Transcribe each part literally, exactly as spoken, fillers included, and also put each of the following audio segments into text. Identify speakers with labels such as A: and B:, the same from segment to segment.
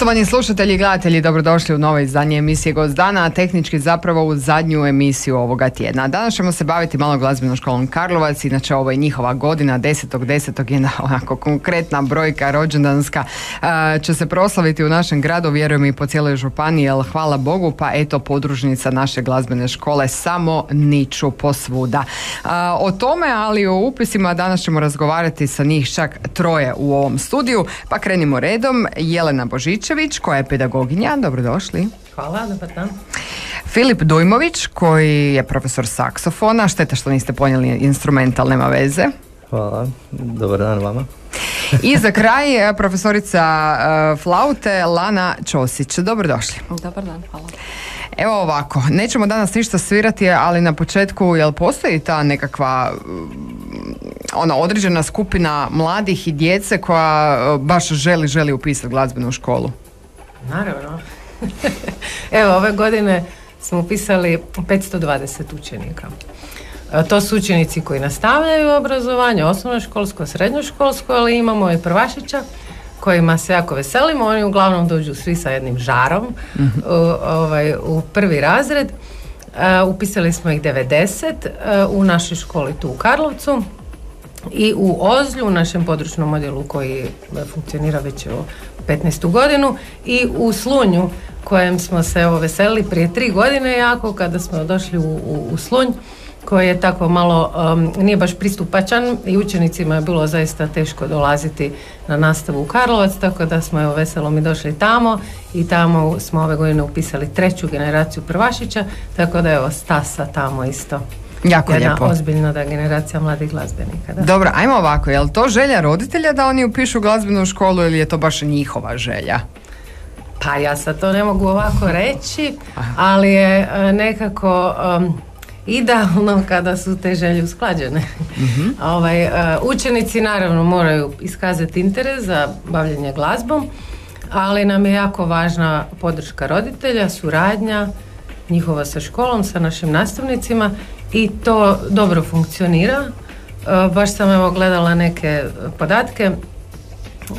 A: Poštovani slušatelji i gledatelji, dobrodošli u novo izdanje emisije Gost dana, a tehnički zapravo u zadnju emisiju ovoga tjedna. Danas ćemo se baviti malo glazbenom školom Karlovac, inače ovo je njihova godina, desetog desetog jedna onako konkretna brojka rođendanska uh, će se proslaviti u našem gradu, vjerujem i po cijeloj županiji, jer hvala Bogu, pa eto podružnica naše glazbene škole samo niču posvuda. Uh, o tome, ali o upisima danas ćemo razgovarati sa njih čak troje u ovom studiju, pa krenimo redom. Jelena Božičević, koja je pedagoginja, dobrodošli.
B: Hvala, dobar dan.
A: Filip Dujmović, koji je profesor saksofona, šteta što niste ponijeli instrumental, nema veze.
C: Hvala, dobar dan vama.
A: I za kraj profesorica uh, flaute Lana Ćosić, dobrodošli.
D: Dobar dan, hvala.
A: Evo ovako, nećemo danas ništa svirati, ali na početku, jel postoji ta nekakva ona određena skupina mladih i djece koja baš želi, želi upisati glazbenu školu?
B: Naravno. Evo, ove godine smo upisali petsto dvadeset učenika. To su učenici koji nastavljaju obrazovanje, osnovnoškolsko, srednjoškolsko, ali imamo i prvašića kojima se jako veselimo. Oni uglavnom dođu svi sa jednim žarom mm-hmm. u, ovaj, u prvi razred. Uh, upisali smo ih devedeset uh, u našoj školi tu u Karlovcu i u Ozlju, u našem područnom odjelu koji funkcionira već o petnaestu godinu, i u Slunju kojem smo se evo veselili prije tri godine jako kada smo došli u, u, u Slunj, koji je tako malo, um, nije baš pristupačan i učenicima je bilo zaista teško dolaziti na nastavu u Karlovac, tako da smo evo veselo mi došli tamo i tamo smo ove godine upisali treću generaciju prvašića, tako da evo Stasa tamo isto.
A: Jako
B: jedna
A: lijepo.
B: Ozbiljna da generacija mladih glazbenika. Da.
A: Dobro, ajmo ovako, je li to želja roditelja da oni upišu glazbenu školu ili je to baš njihova želja?
B: Pa ja sad to ne mogu ovako reći, ali je nekako um, idealno kada su te želje usklađene. Mm-hmm. ovaj, uh, učenici naravno moraju iskazati interes za bavljenje glazbom, ali nam je jako važna podrška roditelja, suradnja njihova sa školom, sa našim nastavnicima, i to dobro funkcionira. Uh, baš sam evo gledala neke podatke uh,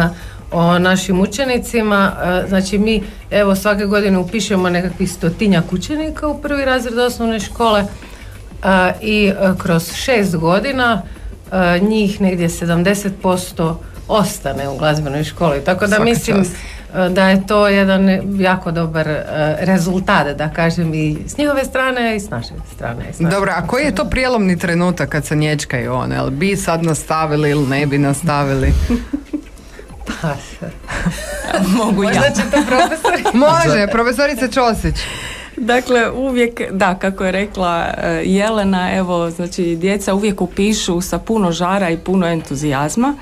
B: o našim učenicima. Uh, znači mi evo svake godine upišemo nekakvih stotinjak učenika u prvi razred osnovne škole uh, i uh, kroz šest godina uh, njih negdje sedamdeset posto ostane u glazbenoj školi. Tako da Svaka mislim čast. Da je to jedan jako dobar uh, rezultat, da kažem, i s njihove strane i s naše strane. I s naše
A: Dobro, a koji je to prijelomni trenutak kad se nječkaju one? Jel bi sad nastavili ili ne bi nastavili?
B: Pa,
D: mogu ja.
B: Možda će to profesori?
A: Može, profesorica Ćosić.
D: Dakle, uvijek, da, kako je rekla Jelena, evo, znači, djeca uvijek upišu sa puno žara i puno entuzijazma.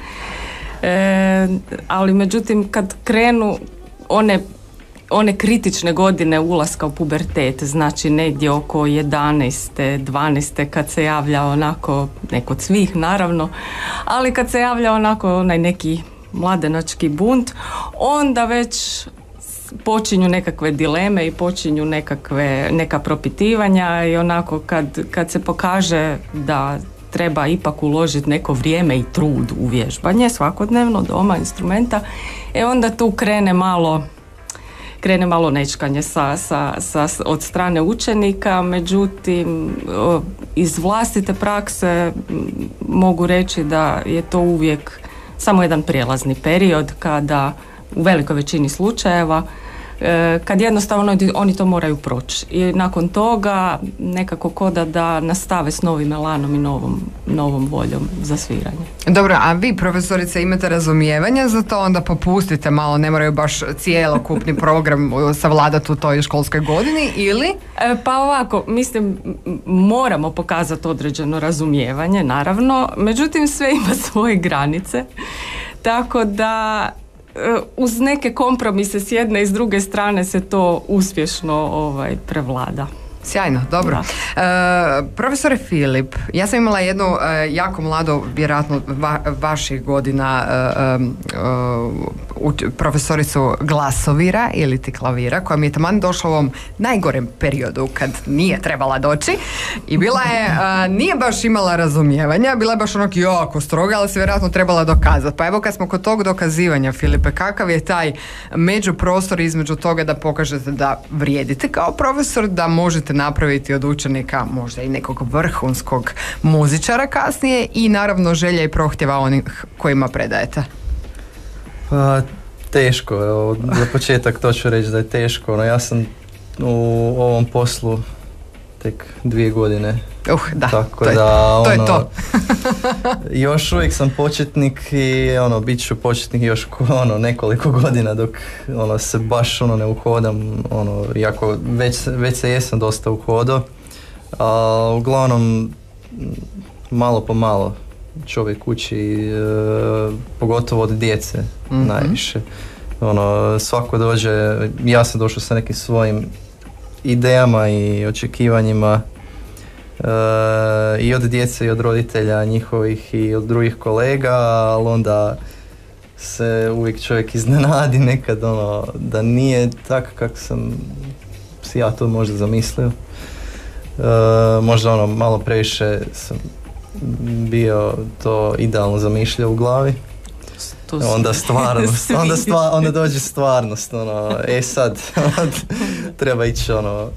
D: E, ali međutim kad krenu one, one kritične godine ulaska u pubertet, znači negdje oko jedanaeste, dvanaeste kad se javlja onako, ne kod svih naravno, ali kad se javlja onako onaj neki mladenački bunt, onda već počinju nekakve dileme i počinju nekakve, neka propitivanja i onako kad, kad se pokaže da treba ipak uložiti neko vrijeme i trud u vježbanje svakodnevno doma instrumenta, e onda tu krene malo krene malo nečkanje sa, sa, sa, od strane učenika. Međutim, iz vlastite prakse mogu reći da je to uvijek samo jedan prijelazni period kada u velikoj većini slučajeva kad jednostavno oni to moraju proći i nakon toga nekako koda da nastave s novim elanom i novom, novom voljom za sviranje.
A: Dobro, a vi profesorice imate razumijevanja za to, onda popustite malo, ne moraju baš cijelokupni program savladati u toj školskoj godini ili?
D: E, pa ovako, mislim, moramo pokazati određeno razumijevanje, naravno, međutim sve ima svoje granice, tako da uz neke kompromise s jedne i s druge strane se to uspješno ovaj, prevlada.
A: Sjajno, dobro. E, profesore Filip, ja sam imala jednu e, jako mlado, vjerojatno va, vaših godina e, e, u, profesoricu glasovira ili ti klavira, koja mi je taman došla u ovom najgorem periodu kad nije trebala doći i bila je, e, nije baš imala razumijevanja, bila je baš onak jako stroga, ali se vjerojatno trebala dokazati. Pa evo kad smo kod tog dokazivanja, Filipe, kakav je taj međuprostor između toga da pokažete da vrijedite kao profesor, da možete napraviti od učenika možda i nekog vrhunskog muzičara kasnije i naravno želja i prohtjeva onih kojima predajete?
C: Pa teško, evo, za početak to ću reći da je teško, no ja sam u ovom poslu tek dvije godine.
A: Uh, da,
C: tako
A: to je
C: da,
A: to.
C: Ono,
A: je to.
C: još uvijek sam početnik i ono, bit ću početnik još ono, nekoliko godina dok ono, se baš ono, ne uhodam, ono, iako već, već se jesam dosta uhodao, a uglavnom malo po malo čovjek uči, e, pogotovo od djece mm-hmm. najviše. Ono, svako dođe, ja sam došao sa nekim svojim idejama i očekivanjima e, i od djece i od roditelja njihovih i od drugih kolega, ali onda se uvijek čovjek iznenadi nekad ono, da nije tako kako sam si ja to možda zamislio. E, možda ono malo previše sam bio to idealno zamišljao u glavi. Onda stvarnost, onda, stva, onda dođe stvarnost, ono, e sad, treba ići ono,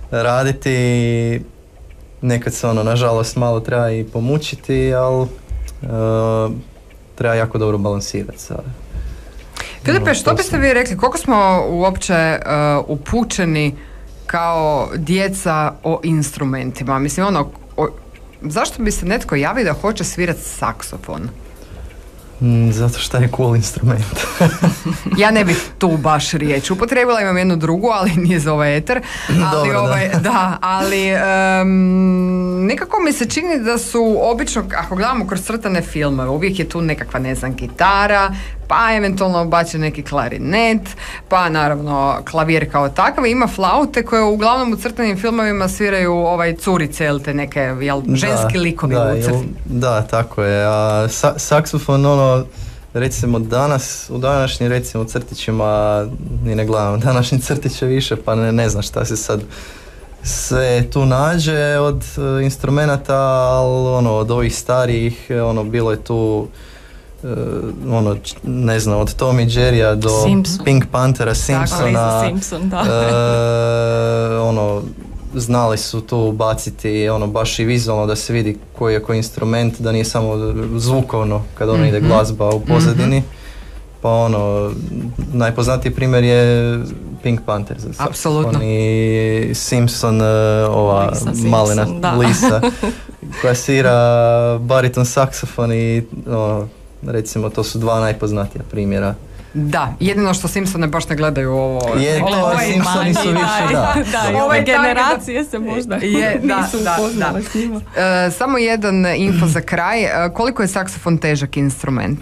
C: raditi, nekad se ono, nažalost, malo treba i pomučiti, ali uh, treba jako dobro balansirati sad.
A: Filipe, što biste vi rekli, koliko smo uopće uh, upućeni kao djeca o instrumentima? Mislim, ono, o, zašto bi se netko javio da hoće svirati saksofon?
C: Mm, zato što je cool instrument.
A: Ja ne bih tu baš riječ upotrijebila, imam jednu drugu, ali nije za ovaj eter. Ali,
C: Dobro,
A: ovaj,
C: da.
A: da, ali um, nekako mi se čini da su obično, ako gledamo kroz crtane filmove, uvijek je tu nekakva, ne znam, gitara, pa eventualno bačen neki klarinet, pa naravno klavir kao takav. Ima flaute koje uglavnom u crtanim filmovima sviraju ovaj curice ili te neke jel, ženski
C: da,
A: likovi
C: da,
A: u crtani.
C: Da, tako je. A sa, saksofon, ono, recimo danas, u današnjim recimo crtićima, ni ne gledam, današnji crtiće više, pa ne, ne znam šta se sad sve tu nađe od uh, instrumenata, ali ono, od ovih starijih, ono, bilo je tu Uh, ono, ne znam, od Tom i Jerrya do
D: Simpson.
C: Pink Panthera, Simpsona,
D: Simpson, da.
C: uh, ono, znali su tu baciti ono, baš i vizualno da se vidi koji je koji instrument, da nije samo zvukovno kad ono mm-hmm. ide glazba u pozadini. Mm-hmm. Pa ono, najpoznatiji primjer je Pink Panther za saksofon i Simpson, uh, ova malena Lisa koja svira bariton saksofon i ono, recimo to su dva najpoznatija primjera.
A: Da, jedino što Simpsone baš ne gledaju ovo.
C: Je, to
A: ovaj,
C: Simpsoni su više, da.
D: Da, i ove generacije se možda
A: je, da,
D: nisu
A: da,
D: upoznale
A: da.
D: s njima.
A: E, samo jedan info za kraj. E, koliko je saksofon težak instrument?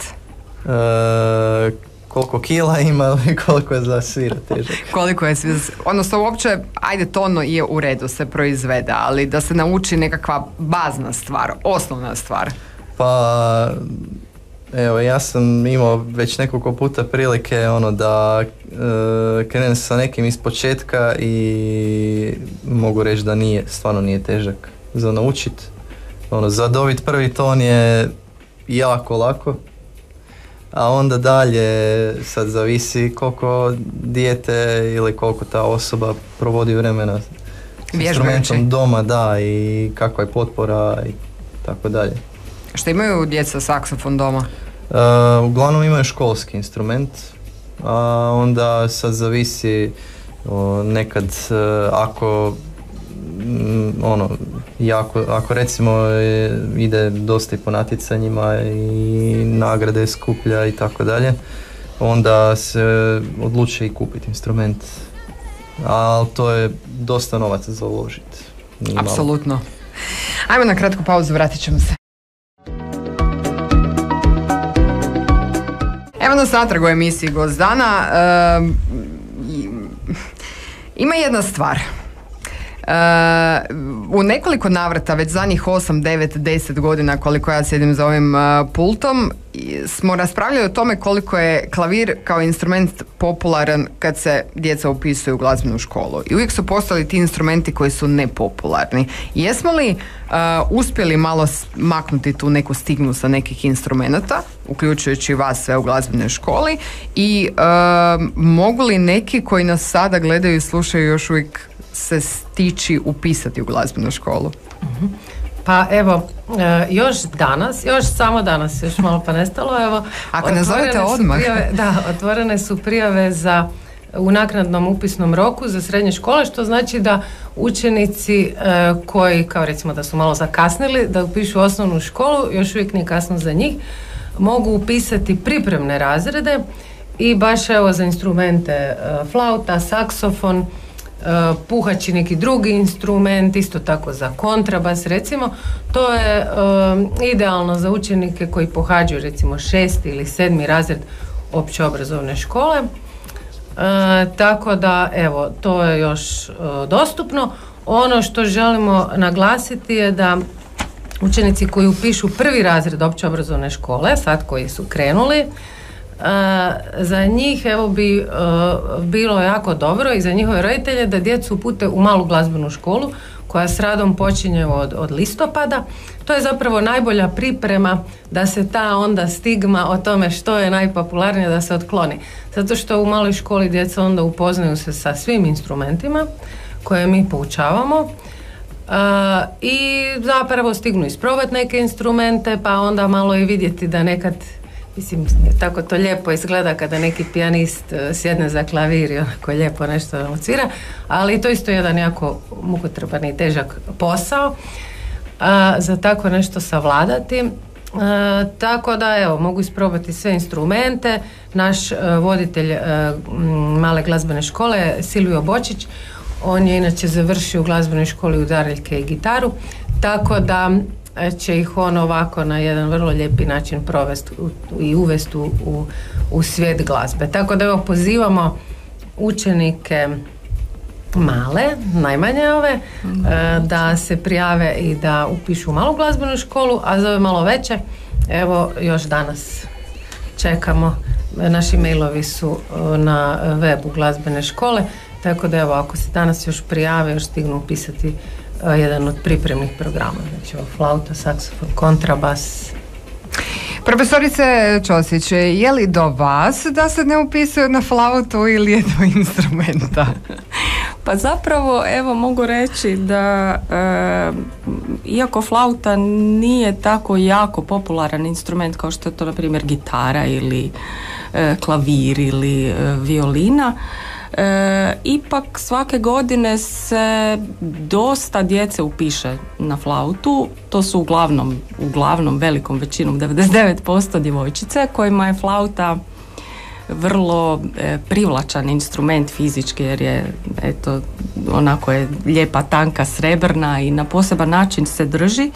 C: E, koliko kila ima i koliko je za svira težak?
A: Koliko je svira, odnosno uopće, ajde, tono je u redu, se proizvede, ali da se nauči nekakva bazna stvar, osnovna stvar.
C: Pa... Evo, ja sam imao već nekoliko puta prilike ono da e, krenem sa nekim iz početka i mogu reći da nije, stvarno nije težak za naučit. Ono, za dobit prvi ton je jako lako, a onda dalje sad zavisi koliko dijete ili koliko ta osoba provodi vremena s instrumentom doma, da, i kakva je potpora i tako dalje.
A: Što imaju djeca saksofon doma?
C: Uh, uglavnom imaju školski instrument, a onda sad zavisi o, nekad uh, ako m, ono, jako, ako recimo je, ide dosta i po natjecanjima i nagrade skuplja i tako dalje, onda se odluče i kupiti instrument, ali to je dosta novaca za uložiti.
A: Apsolutno. Ajmo na kratku pauzu, vratit ćemo se. Evo nas natrag u emisiji Gost dana. E, ima jedna stvar. E, u nekoliko navrata, već zadnjih osam, devet, deset godina koliko ja sjedim za ovim uh, pultom, smo raspravljali o tome koliko je klavir kao instrument popularan kad se djeca upisuju u glazbenu školu. I uvijek su postali ti instrumenti koji su nepopularni. Jesmo li uh, uspjeli malo maknuti tu neku stigmu sa nekih instrumenata, uključujući vas sve u glazbenoj školi, i uh, mogu li neki koji nas sada gledaju i slušaju još uvijek se stići upisati u glazbenu školu?
B: Uh-huh. Pa evo, još danas, još samo danas, još malo pa nestalo, evo.
A: Ako ne zovete odmah.
B: Prijave, da, otvorene su prijave za u naknadnom upisnom roku za srednje škole, što znači da učenici koji, kao recimo da su malo zakasnili, da upišu osnovnu školu, još uvijek nije kasno za njih, mogu upisati pripremne razrede i baš evo za instrumente flauta, saksofon, puhač i neki drugi instrument, isto tako za kontrabas recimo. To je um, idealno za učenike koji pohađaju recimo šesti ili sedmi razred opće obrazovne škole. Uh, tako da evo, to je još uh, dostupno. Ono što želimo naglasiti je da učenici koji upišu prvi razred opće obrazovne škole, sad koji su krenuli, Uh, za njih evo bi uh, bilo jako dobro i za njihove roditelje da djecu upute u malu glazbenu školu koja s radom počinje od, od listopada. To je zapravo najbolja priprema da se ta onda stigma o tome što je najpopularnije da se otkloni. Zato što u maloj školi djeca onda upoznaju se sa svim instrumentima koje mi poučavamo uh, i zapravo stignu isprobati neke instrumente, pa onda malo i vidjeti da nekad, mislim, tako to lijepo izgleda kada neki pijanist sjedne za klavir i onako lijepo nešto odsvira, ali to isto jedan jako mukotrpan i težak posao a, za tako nešto savladati. A, tako da evo, mogu isprobati sve instrumente. Naš a, voditelj a, male glazbene škole Silvio Bočić, on je inače završio u glazbenoj školi udarljke i gitaru, tako da će ih on ovako na jedan vrlo lijepi način provesti i uvesti u, u, u svijet glazbe. Tako da evo pozivamo učenike male, najmanje ove, mm. da se prijave i da upišu malu glazbenu školu, a za ove malo veće, evo još danas čekamo. Naši mailovi su na webu glazbene škole, tako da evo ako se danas još prijave, još stignu upisati jedan od pripremnih programa, znači flauta, saksofon, kontrabas.
A: Profesorice Ćosić, je li do vas da se ne upisuju na flautu ili je do instrumenta?
D: Pa zapravo, evo, mogu reći da e, iako flauta nije tako jako popularan instrument kao što je to, na primjer, gitara ili e, klavir ili e, violina, E, ipak svake godine se dosta djece upiše na flautu. To su uglavnom, uglavnom velikom većinom devedeset devet posto djevojčice kojima je flauta vrlo e, privlačan instrument fizički, jer je eto, onako je lijepa, tanka, srebrna i na poseban način se drži.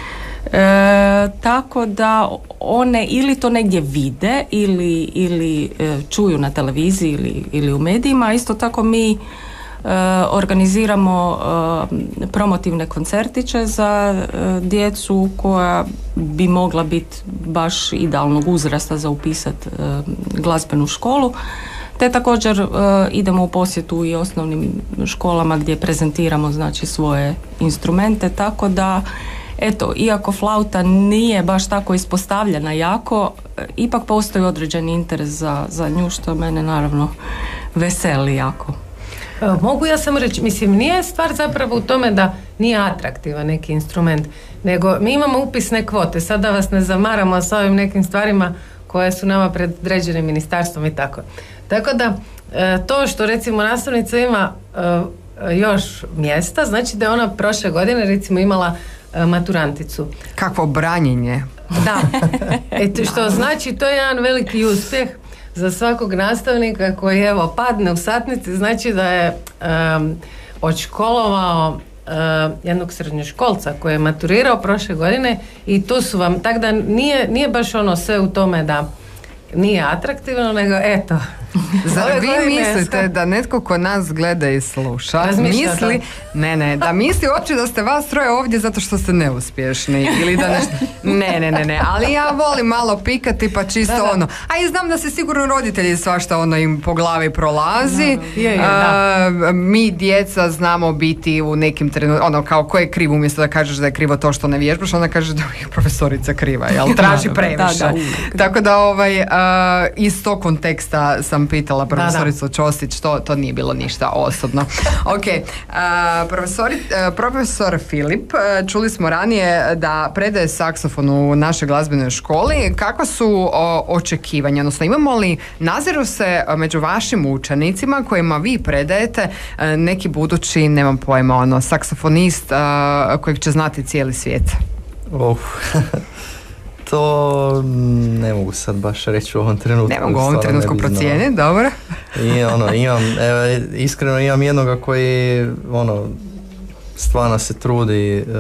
D: E, tako da one ili to negdje vide ili, ili e, čuju na televiziji ili, ili u medijima. Isto tako mi e, organiziramo e, promotivne koncertiće za e, djecu koja bi mogla biti baš idealnog uzrasta za upisat e, glazbenu školu. Te također e, idemo u posjetu i osnovnim školama gdje prezentiramo znači svoje instrumente, tako da eto, iako flauta nije baš tako ispostavljena jako, ipak postoji određeni interes za, za nju, što mene naravno veseli jako.
B: Mogu ja samo reći, mislim, nije stvar zapravo u tome da nije atraktivan neki instrument, nego mi imamo upisne kvote, sad da vas ne zamaramo s ovim nekim stvarima koje su nama predređene ministarstvom i tako. Tako da, to što recimo nastavnica ima još mjesta, znači da je ona prošle godine recimo imala maturanticu.
A: Kakvo branjenje.
B: Da. Eto, što znači to je jedan veliki uspjeh za svakog nastavnika koji evo padne u satnici, znači da je um, odškolovao uh, jednog srednjoškolca koji je maturirao prošle godine i tu su vam, tako da nije, nije baš ono sve u tome da nije atraktivno, nego eto,
A: Zar
B: Ove
A: vi
B: godine
A: mislite
B: sve-
A: da netko ko nas gleda i sluša,
B: Razmišlja o
A: misli,
B: tome.
A: ne, ne, da misli uopće da ste vas troje ovdje zato što ste neuspješni ili da nešto, ne, ne, ne, ne, ali ja volim malo pikati pa čisto
B: Da, da.
A: ono, a i znam da se sigurno roditelji svašta ono im po glavi prolazi.
B: Je, je,
A: A, mi djeca znamo biti u nekim trenutima, ono kao ko je kriv, umjesto da kažeš da je krivo to što ne vježbaš, onda kažeš da je profesorica kriva, jel traži
D: Da,
A: previše.
D: da, da, uvijek.
A: Tako da ovaj, a, iz tog konteksta sam pitala
B: Da,
A: profesoricu Ćosić, to, to nije bilo ništa osobno. Ok, a, profesori, a, profesor Filip, a, čuli smo ranije da predaje saksofon u našoj glazbenoj školi. Kakva su o, očekivanja, odnosno imamo li, naziru se a, među vašim učenicima kojima vi predajete a, neki budući, nemam pojma, ono, saksofonist a, kojeg će znati cijeli svijet?
C: Oh. To mm, ne mogu sad baš reći u ovom trenutku.
A: Ne mogu u ovom
C: stvarno ne
A: trenutku
C: bi znao.
A: procijeniti, dobro.
C: I ono, imam, evo, iskreno imam jednoga koji, ono, stvarno se trudi e,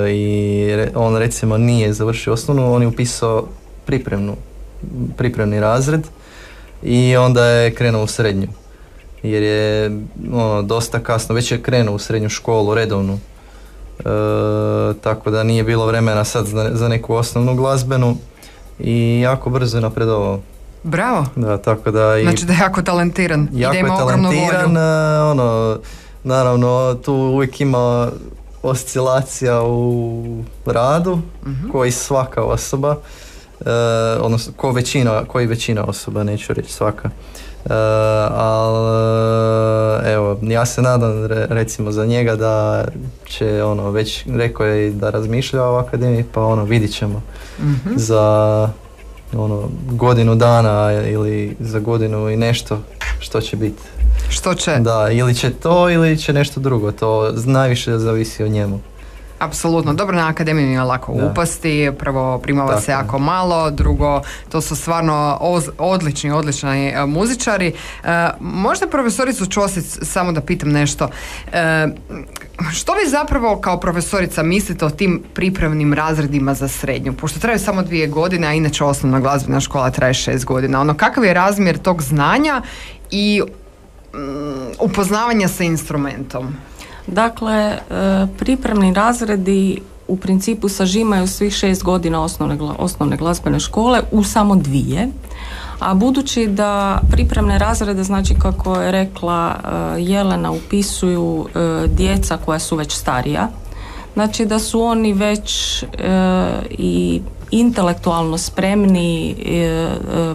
C: i re- on recimo nije završio osnovnu, on je upisao pripremnu, pripremni razred i onda je krenuo u srednju. Jer je, ono, dosta kasno, već je krenuo u srednju školu, redovnu. E, tako da nije bilo vremena sad za, za neku osnovnu glazbenu i jako brzo je napredovao.
A: Bravo.
C: Da, tako da i
A: Znači da je jako talentiran i
C: jako
A: da
C: je
A: ima ogromnu
C: talentiran,
A: volju.
C: e, ono, naravno tu uvijek ima oscilacija u radu,
A: Mhm.
C: koji svaka osoba, e, odnosno ko većina, koji većina osoba, neću reći svaka. E, ali evo, ja se nadam re- recimo za njega da će, ono, već rekao je i da razmišlja o akademiji, pa ono, vidit ćemo
A: Mhm.
C: za ono, godinu dana ili za godinu i nešto što će biti.
A: Što će?
C: Da, ili će to ili će nešto drugo, to najviše zavisi o njemu.
A: Apsolutno, dobro, na akademiju nije lako
C: Da.
A: upasti, prvo primava
C: Tako
A: se
C: je.
A: jako malo, drugo, to su stvarno oz- odlični, odlični e, muzičari. E, možda profesoricu Ćosić, samo da pitam nešto, e, što vi zapravo kao profesorica mislite o tim pripremnim razredima za srednju? Pošto traju samo dvije godine, a inače osnovna glazbena škola traje šest godina. Ono, kakav je razmjer tog znanja i mm, upoznavanja sa instrumentom?
D: Dakle, e, pripremni razredi u principu sažimaju svih šest godina osnovne, gla- osnovne glazbene škole u samo dvije. A budući da pripremne razrede, znači kako je rekla e, Jelena, upisuju e, djeca koja su već starija, znači da su oni već e, i intelektualno spremni e, e,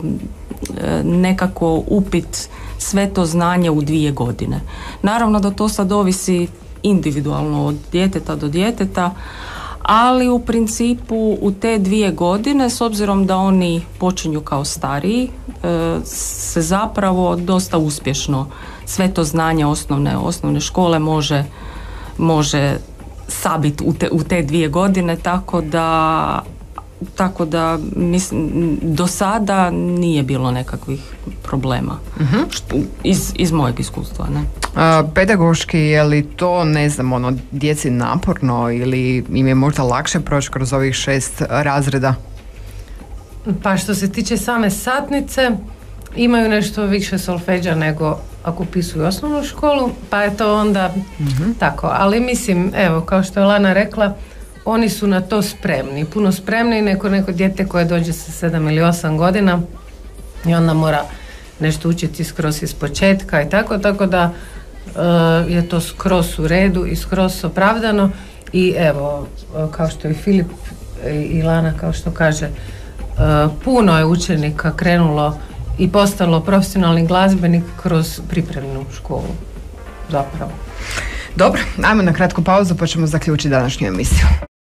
D: nekako upit sve to znanje u dvije godine. Naravno da to sad ovisi individualno od djeteta do djeteta, ali u principu u te dvije godine, s obzirom da oni počinju kao stariji, e, se zapravo dosta uspješno sve to znanje osnovne, osnovne škole može, može sabit u te, u te dvije godine, tako da tako da mislim, do sada nije bilo nekakvih problema. Što- iz, iz mojeg iskustva, ne?
A: A, pedagoški, je li to, ne znam, ono, djeci naporno ili im je možda lakše proći kroz ovih šest razreda?
B: Pa što se tiče same satnice, imaju nešto više solfeđa nego ako upisuju osnovnu školu, pa je to onda tako. Ali mislim, evo, kao što je Lana rekla, oni su na to spremni, puno spremni neko neko dijete koje dođe sa sedam ili osam godina i onda mora nešto učiti skroz iz početka i tako, tako da e, je to skroz u redu i skroz opravdano i evo, e, kao što je Filip i, i Lana, kao što kaže, e, puno je učenika krenulo i postalo profesionalni glazbenik kroz pripremnu školu, zapravo.
A: Dobro, ajmo na kratku pauzu pa ćemo zaključiti današnju emisiju.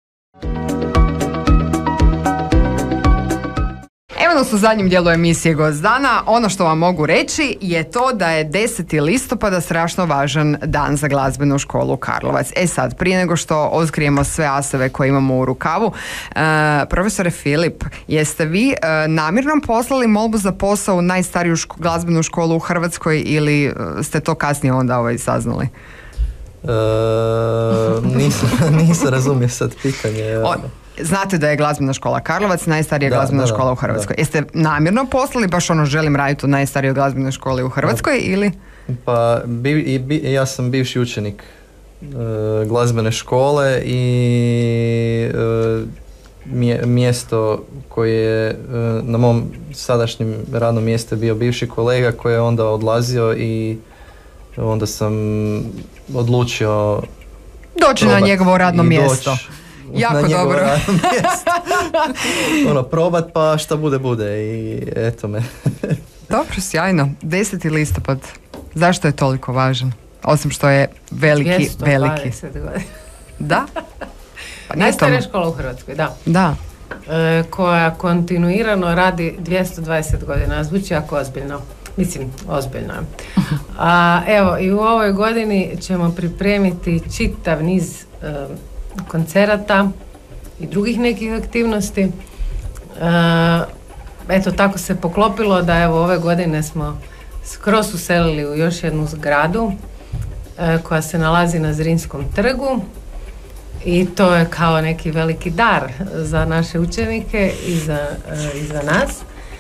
A: Evo nas u zadnjem dijelu emisije Gost dana. Ono što vam mogu reći je to da je deseti listopada strašno važan dan za glazbenu školu Karlovac. E sad, prije nego što otkrijemo sve aseve koje imamo u rukavu, e, profesore Filip, jeste vi e, namjerno poslali molbu za posao u najstariju ško- glazbenu školu u Hrvatskoj ili e, ste to kasnije onda ovaj saznali?
C: E, nisam, nisam razumio sad pitanje.
A: O, znate da je glazbena škola Karlovac najstarija
C: Da,
A: glazbena
C: da, da,
A: škola u Hrvatskoj.
C: da.
A: Jeste namjerno poslali baš ono želim raditi u najstarijoj glazbenoj školi u Hrvatskoj ili?
C: Pa bi, i bi, ja sam bivši učenik e, glazbene škole i e, mje, mjesto koje je e, na mom sadašnjem radnom mjestu bio bivši kolega koji je onda odlazio i onda sam odlučio
A: Doći na njegovo radno mjesto. Jako
C: na njegovo
A: dobro.
C: radno mjesto. Ono, probat pa šta bude bude i eto me.
A: Dobro, sjajno. deseti listopad. Zašto je toliko važan? Osim što je veliki,
B: dvjesto
A: veliki.
B: dvadeset godina.
A: Da? Pa nije
B: Najstarija
A: to-
B: škola u Hrvatskoj, da.
A: Da.
B: E, koja kontinuirano radi dvjesto dvadeset godina. Zvuči jako ozbiljno. Mislim, ozbiljno je. A, evo, i u ovoj godini ćemo pripremiti čitav niz e, koncerata i drugih nekih aktivnosti. E, eto, tako se poklopilo da evo ove godine smo skroz uselili u još jednu zgradu e, koja se nalazi na Zrinskom trgu. I to je kao neki veliki dar za naše učenike i za, e, i za nas.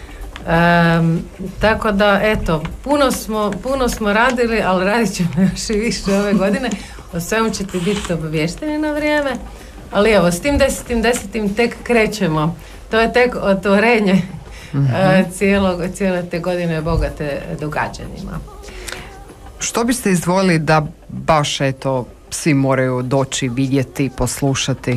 B: Um, tako da, eto, puno smo, puno smo radili, ali radit ćemo još i više ove godine. O svemu ćete biti obavješteni na vrijeme. Ali evo, s tim desetim desetim tek krećemo. To je tek otvorenje mm-hmm. uh, cijelog, cijele te godine bogate događanjima.
A: Što biste izdvojili da baš eto svi moraju doći, vidjeti, poslušati?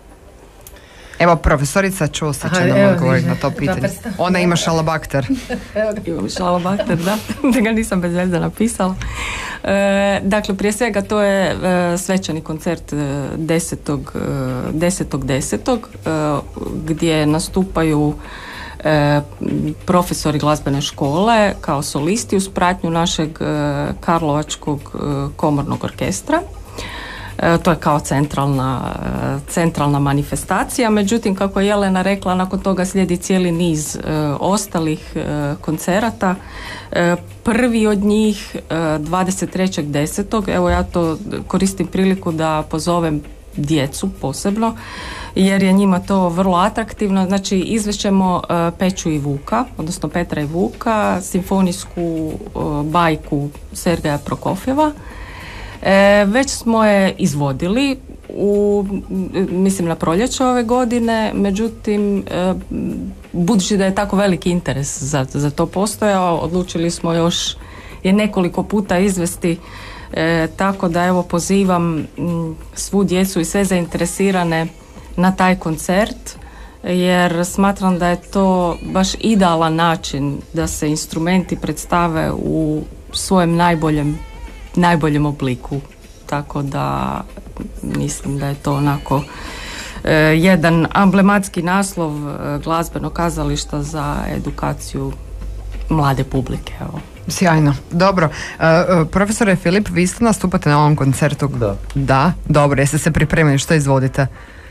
A: Evo, profesorica Ćosić će nam odgovoriti na to pitanje. Ona ima šalabakter.
D: Imam šalabakter, da. Da ga nisam bez veze napisala. E, dakle, prije svega to je e, svečani koncert desetog desetog e, gdje nastupaju e, profesori glazbene škole kao solisti uz pratnju našeg e, Karlovačkog e, komornog orkestra. To je kao centralna, centralna manifestacija, međutim kako je Jelena rekla, nakon toga slijedi cijeli niz e, ostalih e, koncerata. E, prvi od njih e, dvadeset trećeg desetog Evo ja to koristim priliku da pozovem djecu posebno, jer je njima to vrlo atraktivno. Znači izvešćemo e, Peću i Vuka, odnosno Petra i Vuka, simfonijsku e, bajku Sergeja Prokofjeva. E, već smo je izvodili u, mislim na proljeće ove godine, međutim e, budući da je tako veliki interes za, za to postojao, odlučili smo još je nekoliko puta izvesti, e, tako da evo pozivam m, svu djecu i sve zainteresirane na taj koncert, jer smatram da je to baš idealan način da se instrumenti predstave u svojem najboljem najboljem obliku, tako da mislim da je to onako e, jedan amblematski naslov e, glazbenog kazališta za edukaciju mlade publike. Evo.
A: Sjajno, dobro. E, profesore Filip, vi ste nastupate na ovom koncertu?
C: Da.
A: Da, dobro, jeste se pripremili, što izvodite?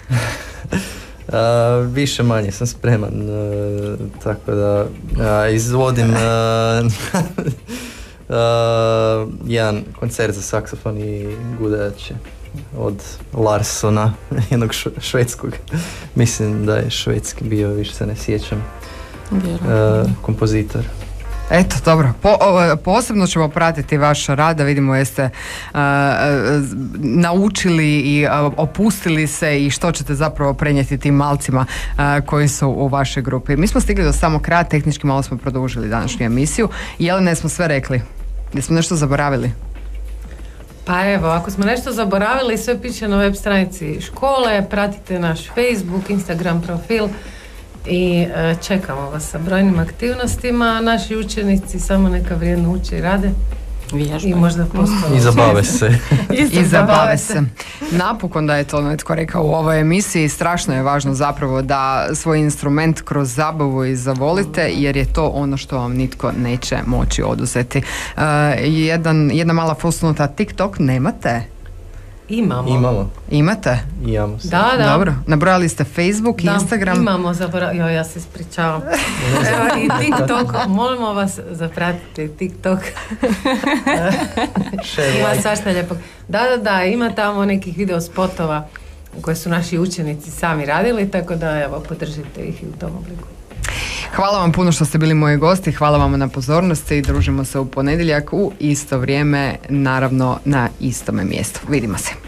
C: Uh, više manje sam spreman, uh, tako da uh, izvodim uh, Uh, jedan koncert za saksofon i gudajače od Larsona, jednog š- švedskog, mislim da je švedski bio, više se ne sjećam, uh, kompozitor.
A: Eto, dobro. Po, o, posebno ćemo pratiti vaš rad, da vidimo jeste uh, naučili i uh, opustili se i što ćete zapravo prenijeti tim malcima uh, koji su u vašoj grupi. Mi smo stigli do samog kraja, tehnički malo smo produžili današnju emisiju. Jelena, smo sve rekli? Jesmo nešto zaboravili?
B: Pa evo, ako smo nešto zaboravili, sve piše na web stranici škole, pratite naš Facebook, Instagram profil i e, čekamo vas sa brojnim aktivnostima. Naši učenici samo neka vrijedno uče i rade.
D: Vježbaju.
B: I možda postaju.
C: I zabave se.
A: I zabave se. Napokon da je to netko rekao u ovoj emisiji, strašno je važno zapravo da svoj instrument kroz zabavu i zavolite, jer je to ono što vam nitko neće moći oduzeti. Uh, jedan, jedna mala fusnuta, TikTok nemate?
B: Imamo.
C: Imamo.
A: Imate?
C: Imamo se.
B: Da, da.
A: Dobro. Nabrojali ste Facebook,
B: Da,
A: Instagram.
B: imamo, zaboravili. Jo, ja se ispričavam. Evo i TikTok, molimo vas zapratite TikTok. Ima svašta lijepog. Da, da, da, ima tamo nekih video spotova koje su naši učenici sami radili, tako da evo, podržite ih i u tom obliku.
A: Hvala vam puno što ste bili moji gosti, hvala vam na pozornosti i družimo se u ponedjeljak u isto vrijeme, naravno na istome mjestu. Vidimo se.